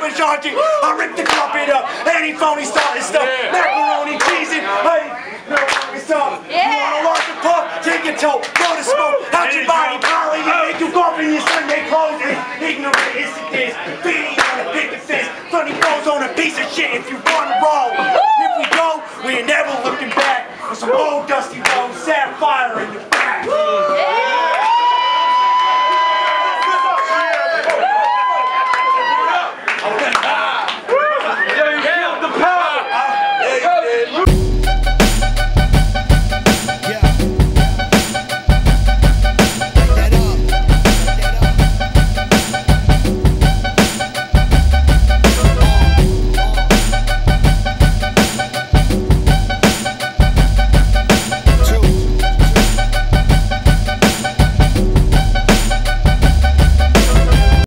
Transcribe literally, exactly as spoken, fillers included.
Parmesan. I rip the carpet up. Any phony starting stuff. Macaroni, cheese, and hey, no fucking stuff. You wanna watch the puff? Take a tote. Blow the smoke out your body. Poly, you make you golf in your Sunday clothes. Ignorant is it is. Beating on a picket fence. Funny bones on a piece of shit if you